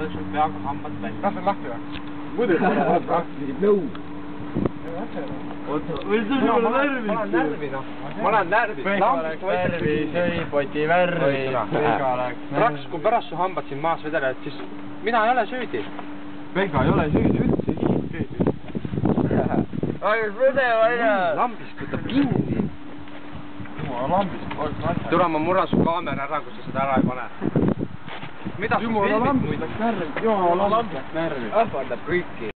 lööks sul peaaegu hambad välja. Lase lahti või? Muidugi lahti. Nõu. Või sul ei ole närvi? Ma olen närvi, noh. Ma olen närvi. Pega läks närvi, söipoti värvi. Pega läks närvi. Raks, kui pärast su hambad siin maas vedelevad, siis mina ei ole süüdi. Pega ei ole süüdi üldse nii süüdi. Aga vedeva aina. Lambis võtab kinni. Jumala lambist. Tule, ma murran su kaamera ära, kui sa seda ära ei pane. Mida sa Jumala filmid lambist muid? läks närvi. Jumala lambist läks närvi. Ähvardab kõiki.